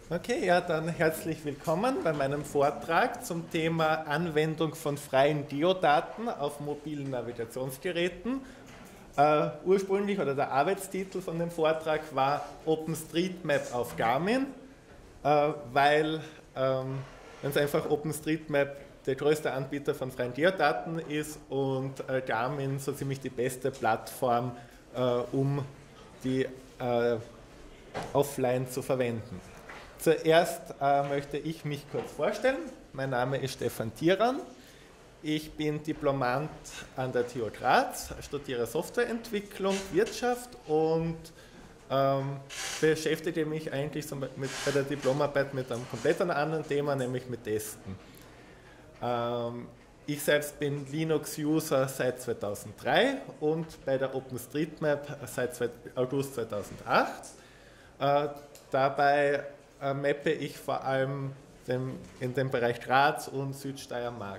Okay, ja, dann herzlich willkommen bei meinem Vortrag zum Thema Anwendung von freien Geodaten auf mobilen Navigationsgeräten. Ursprünglich oder der Arbeitstitel von dem Vortrag war OpenStreetMap auf Garmin, weil ganz einfach OpenStreetMap der größte Anbieter von freien Geodaten ist und Garmin so ziemlich die beste Plattform, um die offline zu verwenden. Zuerst möchte ich mich kurz vorstellen. Mein Name ist Stefan Thieran. Ich bin Diplomant an der TU Graz, studiere Softwareentwicklung, Wirtschaft und beschäftige mich eigentlich bei der Diplomarbeit mit einem komplett anderen Thema, nämlich mit Testen. Ich selbst bin Linux-User seit 2003 und bei der OpenStreetMap seit August 2008. Dabei mappe ich vor allem in dem Bereich Graz und Südsteiermark.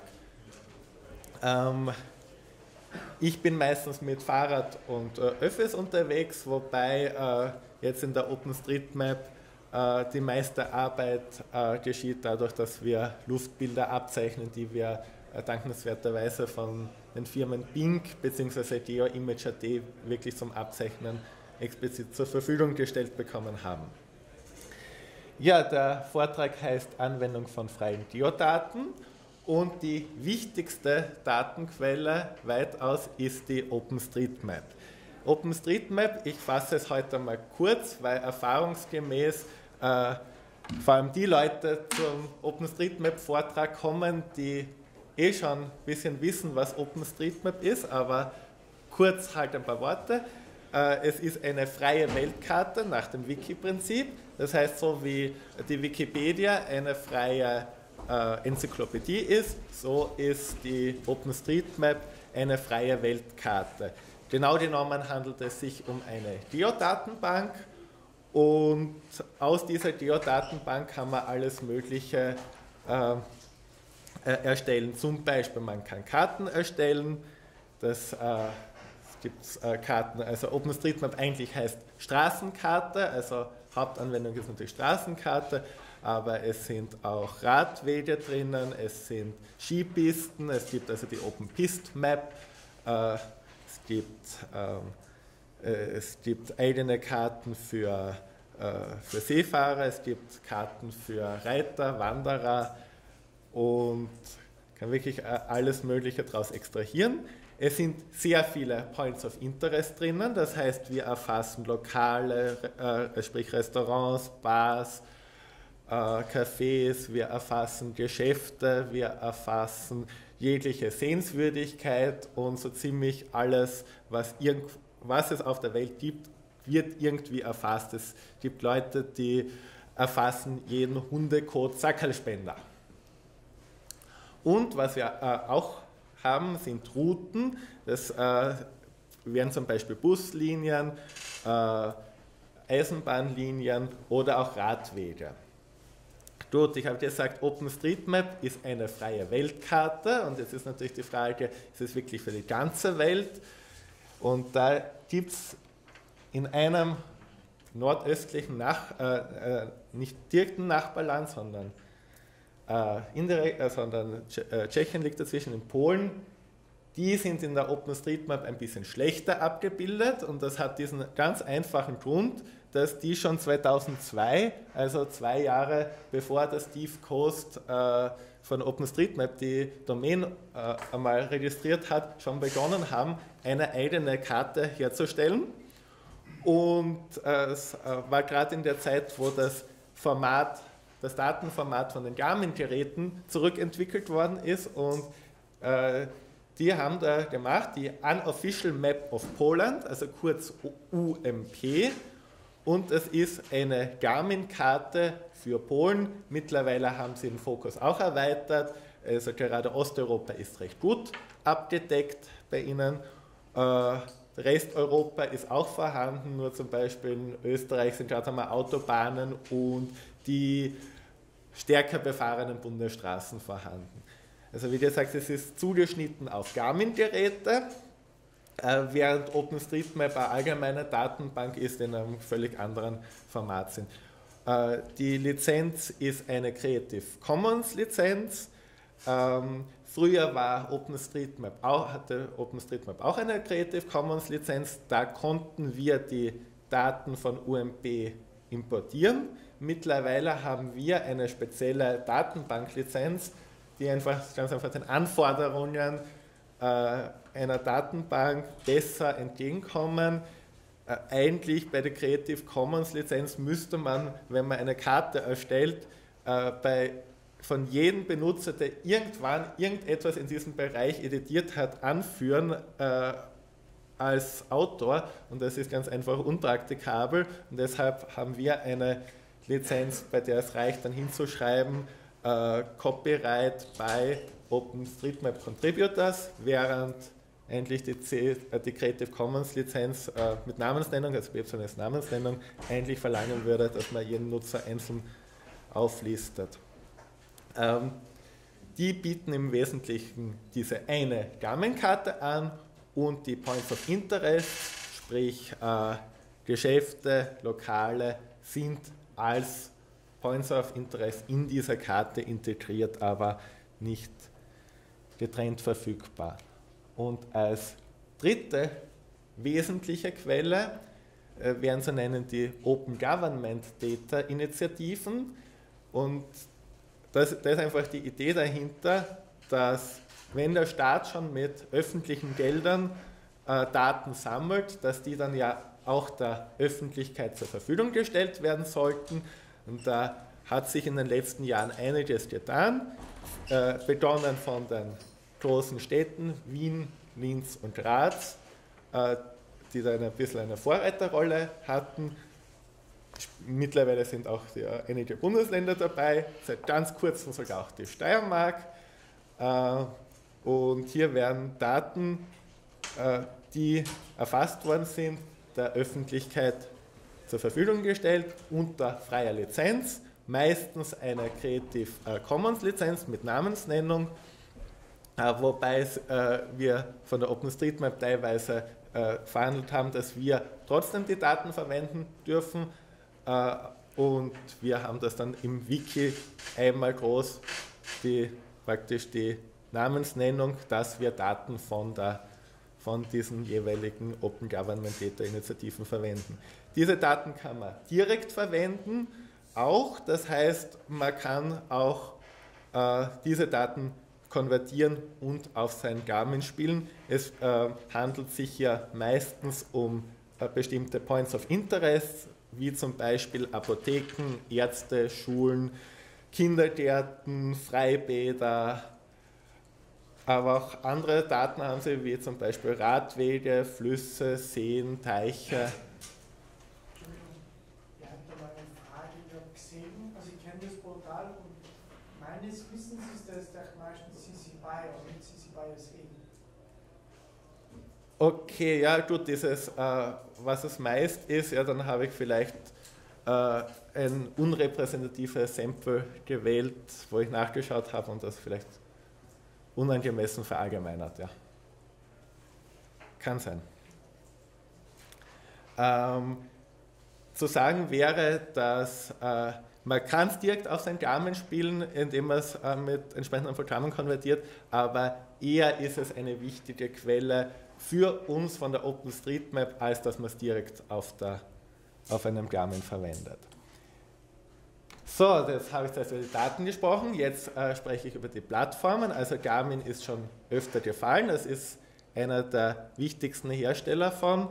Ich bin meistens mit Fahrrad und Öffis unterwegs, wobei jetzt in der OpenStreetMap die meiste Arbeit geschieht dadurch, dass wir Luftbilder abzeichnen, die wir dankenswerterweise von den Firmen Bing bzw. GeoImage.at wirklich zum Abzeichnen explizit zur Verfügung gestellt bekommen haben. Ja, der Vortrag heißt Anwendung von freien Geodaten und die wichtigste Datenquelle weitaus ist die OpenStreetMap. OpenStreetMap, ich fasse es heute mal kurz, weil erfahrungsgemäß vor allem die Leute zum OpenStreetMap-Vortrag kommen, die schon ein bisschen wissen, was OpenStreetMap ist, aber kurz halt ein paar Worte. Es ist eine freie Weltkarte nach dem Wiki-Prinzip. Das heißt, so wie die Wikipedia eine freie Enzyklopädie ist, so ist die OpenStreetMap eine freie Weltkarte. Genau genommen handelt es sich um eine Geodatenbank und aus dieser Geodatenbank kann man alles Mögliche erstellen. Zum Beispiel, man kann Karten erstellen, es gibt Karten, also OpenStreetMap eigentlich heißt Straßenkarte, also Hauptanwendung ist natürlich Straßenkarte, aber es sind auch Radwege drinnen, es sind Skipisten, es gibt also die OpenPist-Map, es gibt eigene Karten für Seefahrer, es gibt Karten für Reiter, Wanderer und kann wirklich alles Mögliche daraus extrahieren. Es sind sehr viele Points of Interest drinnen, das heißt, wir erfassen Lokale, sprich Restaurants, Bars, Cafés, wir erfassen Geschäfte, wir erfassen jegliche Sehenswürdigkeit und so ziemlich alles, was es auf der Welt gibt, wird irgendwie erfasst. Es gibt Leute, die erfassen jeden Hundekot-Sackerlspender. Und was wir auch haben, sind Routen. Das wären zum Beispiel Buslinien, Eisenbahnlinien oder auch Radwege. Gut, ich habe gesagt, OpenStreetMap ist eine freie Weltkarte und jetzt ist natürlich die Frage, ist es wirklich für die ganze Welt? Und da gibt es in einem nordöstlichen, nicht direkten Nachbarland, sondern indirekt, sondern Tschechien liegt dazwischen, in Polen, die sind in der OpenStreetMap ein bisschen schlechter abgebildet und das hat diesen ganz einfachen Grund, dass die schon 2002, also 2 Jahre bevor der Steve Coast von OpenStreetMap die Domain einmal registriert hat, schon begonnen haben, eine eigene Karte herzustellen. Und es war gerade in der Zeit, wo das Datenformat von den Garmin-Geräten zurückentwickelt worden ist und die haben da gemacht die Unofficial Map of Poland, also kurz UMP, und es ist eine Garmin-Karte für Polen. Mittlerweile haben sie den Fokus auch erweitert, also gerade Osteuropa ist recht gut abgedeckt bei ihnen. Resteuropa ist auch vorhanden, nur zum Beispiel in Österreich sind gerade einmal Autobahnen und die stärker befahrenen Bundesstraßen vorhanden. Also wie gesagt, es ist zugeschnitten auf Garmin-Geräte, während OpenStreetMap eine allgemeine Datenbank ist, in einem völlig anderen Format sind. Die Lizenz ist eine Creative Commons Lizenz. Früher hatte OpenStreetMap auch eine Creative Commons Lizenz. Da konnten wir die Daten von UMP importieren. Mittlerweile haben wir eine spezielle Datenbanklizenz, die ganz einfach den Anforderungen einer Datenbank besser entgegenkommen. Eigentlich bei der Creative Commons Lizenz müsste man, wenn man eine Karte erstellt, von jedem Benutzer, der irgendwann irgendetwas in diesem Bereich editiert hat, anführen als Autor, und das ist ganz einfach unpraktikabel, und deshalb haben wir eine Lizenz, bei der es reicht, dann hinzuschreiben Copyright by OpenStreetMap Contributors, während eigentlich die Creative Commons Lizenz mit Namensnennung, also BEPS Namensnennung, eigentlich verlangen würde, dass man jeden Nutzer einzeln auflistet. Die bieten im Wesentlichen diese eine Garmin-Karte an und die Points of Interest, sprich Geschäfte, Lokale, sind als Points of Interest in dieser Karte integriert, aber nicht getrennt verfügbar. Und als dritte wesentliche Quelle wären zu nennen die Open Government Data Initiativen, und das ist einfach die Idee dahinter, dass wenn der Staat schon mit öffentlichen Geldern Daten sammelt, dass die dann ja auch der Öffentlichkeit zur Verfügung gestellt werden sollten. Und da hat sich in den letzten Jahren einiges getan, begonnen von den großen Städten Wien, Linz und Graz, die da ein bisschen eine Vorreiterrolle hatten. Mittlerweile sind auch einige Bundesländer dabei, seit ganz kurzem sogar auch die Steiermark. Und hier werden Daten, die erfasst worden sind, der Öffentlichkeit zur Verfügung gestellt unter freier Lizenz, meistens eine Creative Commons Lizenz mit Namensnennung, wobei wir von der OpenStreetMap teilweise verhandelt haben, dass wir trotzdem die Daten verwenden dürfen, und wir haben das dann im Wiki einmal groß, praktisch die Namensnennung, dass wir Daten von diesen jeweiligen Open Government Data Initiativen verwenden. Diese Daten kann man direkt verwenden, auch, das heißt, man kann auch diese Daten konvertieren und auf sein Garmin spielen. Es handelt sich ja meistens um bestimmte Points of Interest, wie zum Beispiel Apotheken, Ärzte, Schulen, Kindergärten, Freibäder, aber auch andere Daten haben sie, wie zum Beispiel Radwege, Flüsse, Seen, Teiche. Ich habe da mal eine Frage, ich habe gesehen, also ich kenne das Portal und meines Wissens ist das der meistens CC BY oder nicht CC BY SE. Okay, ja gut, was es meist ist, ja, dann habe ich vielleicht ein unrepräsentatives Sample gewählt, wo ich nachgeschaut habe und das vielleicht unangemessen verallgemeinert, ja. Kann sein. Zu sagen wäre, dass man kann es direkt auf sein Garmin spielen, indem man es mit entsprechenden Programmen konvertiert, aber eher ist es eine wichtige Quelle für uns von der OpenStreetMap, als dass man es direkt auf einem Garmin verwendet. So, jetzt habe ich zuerst über die Daten gesprochen, jetzt spreche ich über die Plattformen. Also Garmin ist schon öfter gefallen, das ist einer der wichtigsten Hersteller von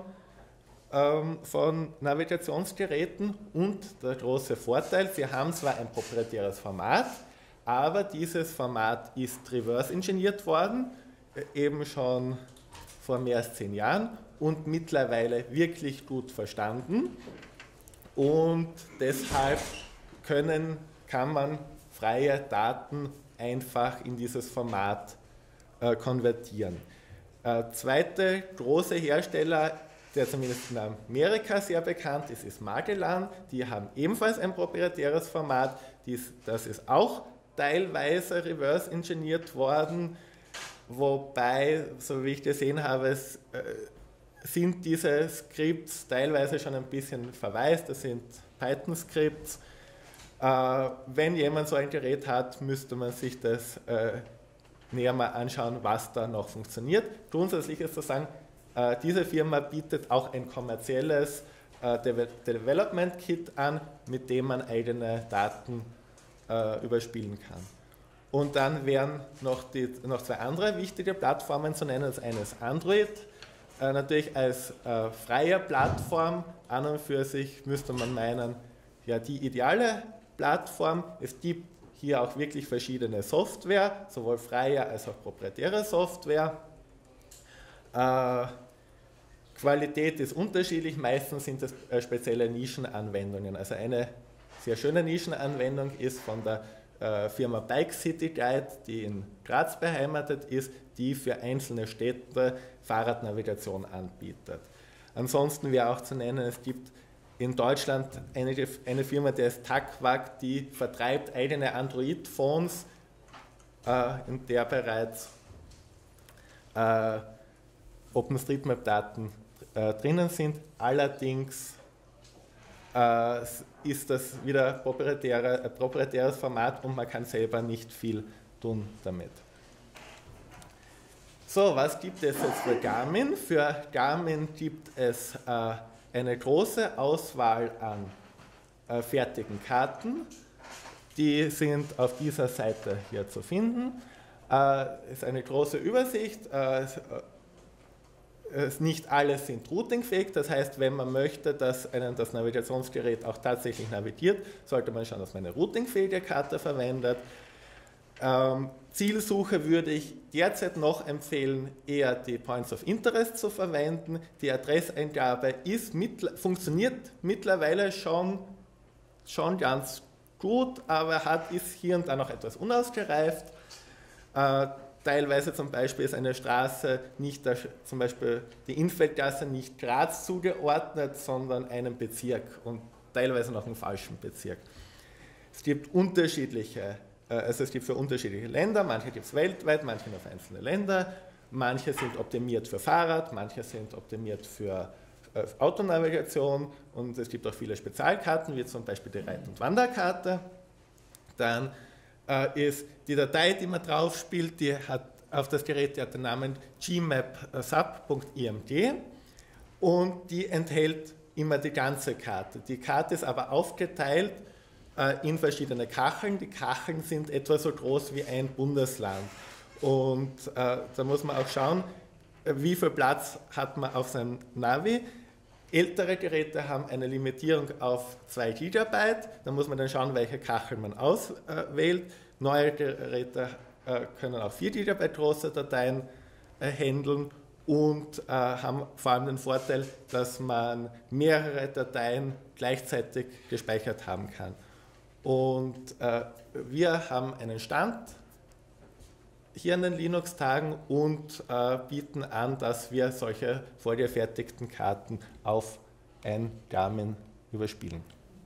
Navigationsgeräten, und der große Vorteil, sie haben zwar ein proprietäres Format, aber dieses Format ist reverse engineert worden, eben schon vor mehr als 10 Jahren und mittlerweile wirklich gut verstanden, und deshalb kann man freie Daten einfach in dieses Format konvertieren. Zweite große Hersteller, der zumindest in Amerika sehr bekannt ist, ist Magellan. Die haben ebenfalls ein proprietäres Format, das ist auch teilweise reverse engineert worden, wobei, so wie ich gesehen habe, sind diese Skripts teilweise schon ein bisschen verwaist, das sind Python-Skripts, Wenn jemand so ein Gerät hat, müsste man sich das näher mal anschauen, was da noch funktioniert. Grundsätzlich ist zu sagen, diese Firma bietet auch ein kommerzielles Development Kit an, mit dem man eigene Daten überspielen kann. Und dann wären noch zwei andere wichtige Plattformen zu nennen. Das eine ist Android, natürlich als freie Plattform. An und für sich müsste man meinen, ja, die ideale Plattform. Es gibt hier auch wirklich verschiedene Software, sowohl freie als auch proprietäre Software. Qualität ist unterschiedlich, meistens sind es spezielle Nischenanwendungen. Also eine sehr schöne Nischenanwendung ist von der Firma Bike City Guide, die in Graz beheimatet ist, die für einzelne Städte Fahrradnavigation anbietet. Ansonsten wäre auch zu nennen, es gibt in Deutschland eine Firma, die heißt TACWAG, die vertreibt eigene Android-Phones, in der bereits OpenStreetMap-Daten drinnen sind. Allerdings ist das wieder proprietäres Format und man kann selber nicht viel tun damit. So, was gibt es jetzt für Garmin? Für Garmin gibt es eine große Auswahl an fertigen Karten. Die sind auf dieser Seite hier zu finden. Es ist eine große Übersicht. Nicht alle sind routingfähig, das heißt, wenn man möchte, dass das Navigationsgerät auch tatsächlich navigiert, sollte man schauen, dass man eine routingfähige Karte verwendet. Zielsuche würde ich derzeit noch empfehlen, eher die Points of Interest zu verwenden. Die Adresseingabe funktioniert mittlerweile schon ganz gut, aber ist hier und da noch etwas unausgereift. Teilweise zum Beispiel ist eine Straße zum Beispiel die Innfeldgasse nicht Graz zugeordnet, sondern einem Bezirk und teilweise noch einem falschen Bezirk. Es gibt für unterschiedliche Länder, manche gibt es weltweit, manche nur für einzelne Länder, manche sind optimiert für Fahrrad, manche sind optimiert für Autonavigation und es gibt auch viele Spezialkarten, wie zum Beispiel die Reit- und Wanderkarte. Dann ist die Datei, die man drauf spielt, die hat auf das Gerät den Namen gmap-sub.img und die enthält immer die ganze Karte. Die Karte ist aber aufgeteilt in verschiedene Kacheln. Die Kacheln sind etwa so groß wie ein Bundesland. Und da muss man auch schauen, wie viel Platz hat man auf seinem Navi. Ältere Geräte haben eine Limitierung auf 2 GB, da muss man dann schauen, welche Kachel man auswählt. Neue Geräte können auch 4 GB große Dateien handeln und haben vor allem den Vorteil, dass man mehrere Dateien gleichzeitig gespeichert haben kann. Und wir haben einen Stand hier an den Linux-Tagen und bieten an, dass wir solche vorgefertigten Karten auf ein Garmin überspielen.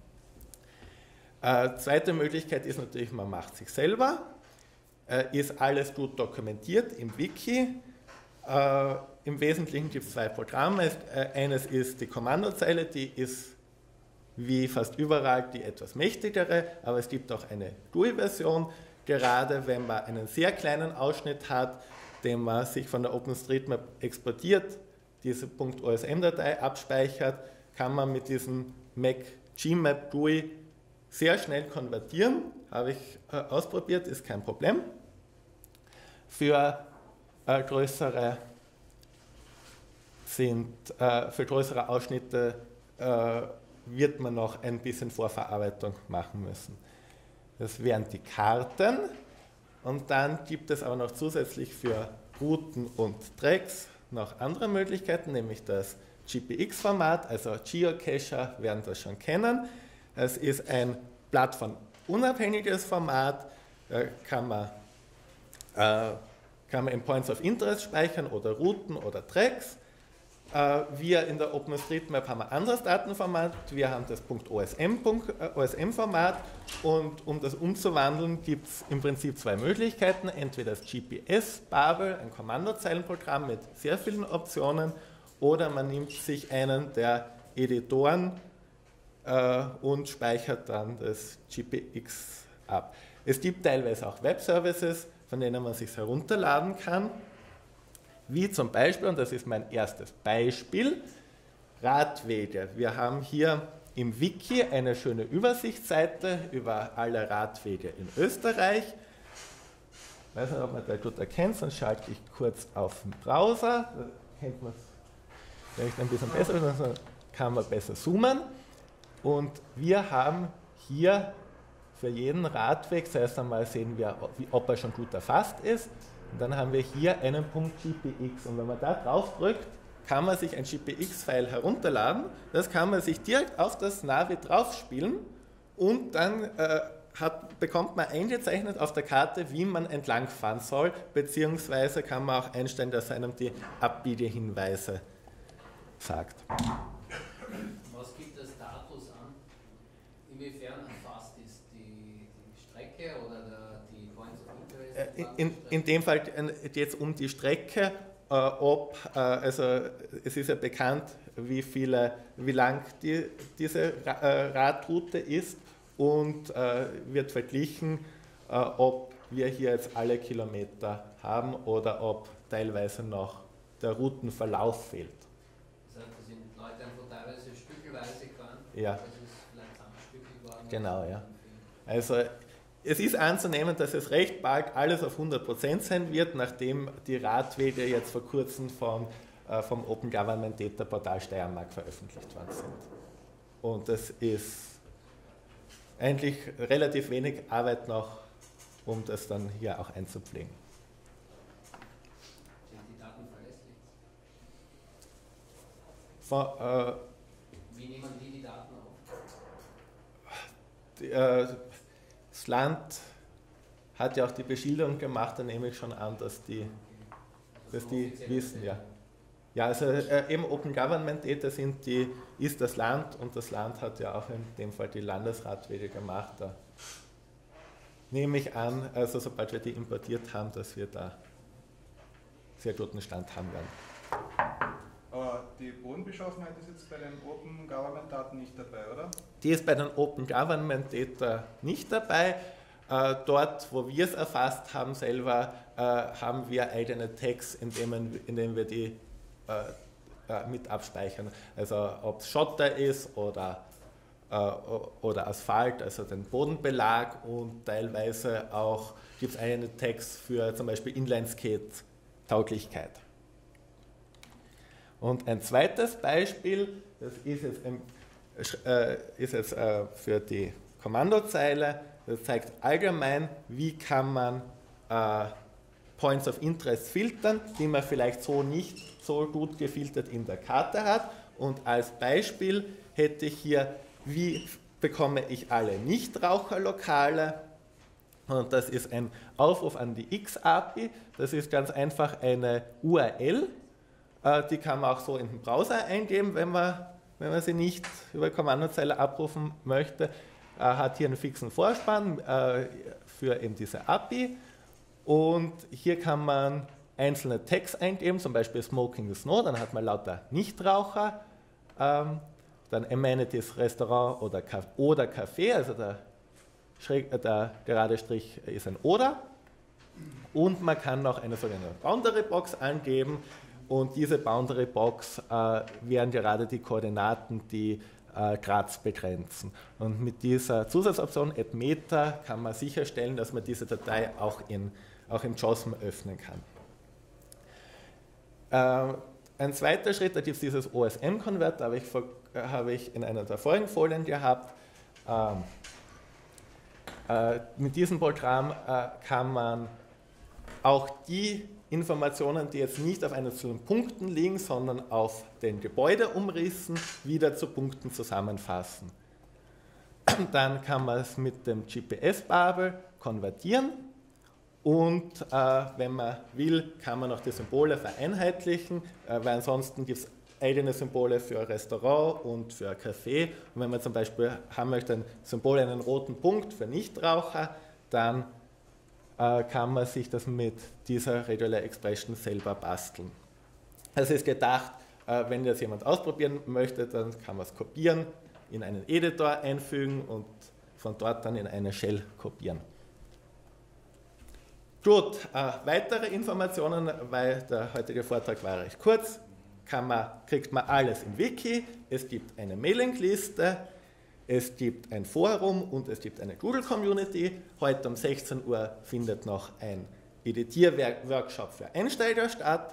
Zweite Möglichkeit ist natürlich, man macht sich selber. Ist alles gut dokumentiert im Wiki. Im Wesentlichen gibt es 2 Programme. Eines ist die Kommandozeile, die ist wie fast überall die etwas mächtigere, aber es gibt auch eine GUI-Version. Gerade wenn man einen sehr kleinen Ausschnitt hat, den man sich von der OpenStreetMap exportiert, diese .osm-Datei abspeichert, kann man mit diesem Mac Gmap GUI sehr schnell konvertieren. Habe ich ausprobiert, ist kein Problem. Für größere Ausschnitte wird man noch ein bisschen Vorverarbeitung machen müssen. Das wären die Karten und dann gibt es aber noch zusätzlich für Routen und Tracks noch andere Möglichkeiten, nämlich das GPX-Format, also Geocacher werden das schon kennen. Es ist ein plattformunabhängiges Format, kann man in Points of Interest speichern oder Routen oder Tracks. Wir in der OpenStreetMap haben ein anderes Datenformat, wir haben das .osm-Format und um das umzuwandeln gibt es im Prinzip 2 Möglichkeiten, entweder das GPS-Babel, ein Kommandozeilenprogramm mit sehr vielen Optionen, oder man nimmt sich einen der Editoren, und speichert dann das GPX ab. Es gibt teilweise auch Web-Services, von denen man sich herunterladen kann, wie zum Beispiel, und das ist mein erstes Beispiel, Radwege. Wir haben hier im Wiki eine schöne Übersichtsseite über alle Radwege in Österreich. Ich weiß nicht, ob man das gut erkennt, sonst schalte ich kurz auf den Browser. Da kennt man es vielleicht ein bisschen besser, dann kann man besser zoomen. Und wir haben hier für jeden Radweg, zuerst einmal sehen wir, ob er schon gut erfasst ist. Und dann haben wir hier einen Punkt GPX. Und wenn man da drauf drückt, kann man sich ein GPX-File herunterladen. Das kann man sich direkt auf das Navi draufspielen und dann bekommt man eingezeichnet auf der Karte, wie man entlangfahren soll, beziehungsweise kann man auch einstellen, dass er einem die Abbiegehinweise sagt. Was gibt der Status an? Inwiefern erfasst ist die Strecke oder die Points of Interest? In dem Fall geht es um die Strecke, also es ist ja bekannt, wie lang diese Radroute ist und wird verglichen, ob wir hier jetzt alle Kilometer haben oder ob teilweise noch der Routenverlauf fehlt. Das heißt, da sind Leute einfach teilweise stückelweise gefahren, ja. Das ist vielleicht zusammengestückelt worden. Genau, ja. Also es ist anzunehmen, dass es recht bald alles auf 100% sein wird, nachdem die Radwege jetzt vor kurzem vom Open Government Data Portal Steiermark veröffentlicht worden sind. Und es ist eigentlich relativ wenig Arbeit noch, um das dann hier auch einzupflegen. Sind die Daten verlässlich? Wie nehmen die Daten auf? Das Land hat ja auch die Beschilderung gemacht, da nehme ich schon an, dass die wissen, ja. Ja, also eben Open Government Data ist das Land und das Land hat ja auch in dem Fall die Landesradwege gemacht. Da nehme ich an, also sobald wir die importiert haben, dass wir da sehr guten Stand haben werden. Aber die Bodenbeschaffenheit ist jetzt bei den Open Government Daten nicht dabei, oder? Die ist bei den Open Government Data nicht dabei. Dort, wo wir es erfasst haben selber, haben wir eigene Tags, in denen wir die mit abspeichern. Also ob es Schotter ist oder Asphalt, also den Bodenbelag, und teilweise auch gibt es eigene Tags für zum Beispiel Inline-Skate-Tauglichkeit. Und ein zweites Beispiel, das ist jetzt für die Kommandozeile, das zeigt allgemein, wie kann man Points of Interest filtern, die man vielleicht so nicht so gut gefiltert in der Karte hat. Und als Beispiel hätte ich hier, wie bekomme ich alle Nichtraucherlokale? Und das ist ein Aufruf an die X-API. Das ist ganz einfach eine URL. Die kann man auch so in den Browser eingeben, wenn man sie nicht über Kommandozeile abrufen möchte. Hat hier einen fixen Vorspann für eben diese API. Und hier kann man einzelne Tags eingeben, zum Beispiel Smoking the Snow, dann hat man lauter Nichtraucher, dann Amenities, Restaurant oder Café, also der gerade Strich ist ein Oder. Und man kann noch eine sogenannte Boundary Box angeben, und diese Boundary Box wären gerade die Koordinaten, die Graz begrenzen. Und mit dieser Zusatzoption @meta kann man sicherstellen, dass man diese Datei auch im JOSM öffnen kann. Ein zweiter Schritt, da gibt es dieses OSM-Convert, habe ich in einer der vorigen Folien gehabt. Mit diesem Programm kann man auch die Informationen, die jetzt nicht auf einzelnen Punkten liegen, sondern auf den Gebäudeumrissen, wieder zu Punkten zusammenfassen. Dann kann man es mit dem GPS-Babel konvertieren, und wenn man will, kann man auch die Symbole vereinheitlichen, weil ansonsten gibt es eigene Symbole für Restaurant und für Café. Und wenn man zum Beispiel haben möchte, ein Symbol, einen roten Punkt für Nichtraucher, dann kann man sich das mit dieser Regular Expression selber basteln. Es ist gedacht, wenn das jemand ausprobieren möchte, dann kann man es kopieren, in einen Editor einfügen und von dort dann in eine Shell kopieren. Gut, weitere Informationen, weil der heutige Vortrag war recht kurz, kriegt man alles im Wiki. Es gibt eine Mailingliste, es gibt ein Forum und es gibt eine Google-Community. Heute um 16 Uhr findet noch ein Editierworkshop für Einsteiger statt.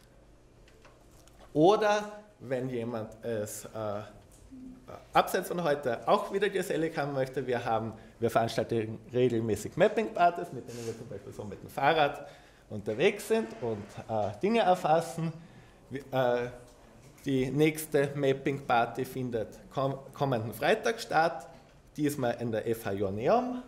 Oder wenn jemand es abseits von heute auch wieder gesellig haben möchte, wir veranstalten regelmäßig Mapping-Partys, mit denen wir zum Beispiel so mit dem Fahrrad unterwegs sind und Dinge erfassen. Die nächste Mapping-Party findet kommenden Freitag statt, diesmal in der FH Joanneum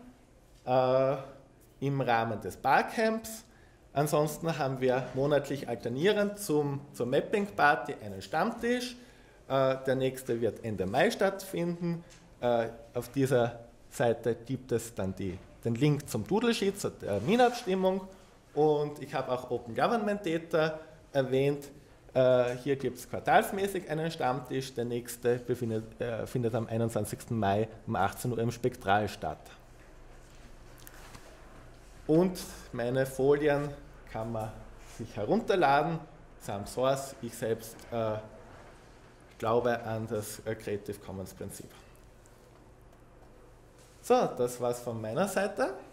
im Rahmen des Barcamps. Ansonsten haben wir monatlich alternierend zur Mapping-Party einen Stammtisch. Der nächste wird Ende Mai stattfinden. Auf dieser Seite gibt es dann den Link zum Doodle-Sheet, zur Terminabstimmung. Und ich habe auch Open Government Data erwähnt. Hier gibt es quartalsmäßig einen Stammtisch. Der nächste findet am 21. Mai um 18 Uhr im Spektral statt. Und meine Folien kann man sich herunterladen, samt Source. Ich selbst glaube an das Creative Commons Prinzip. So, das war's von meiner Seite.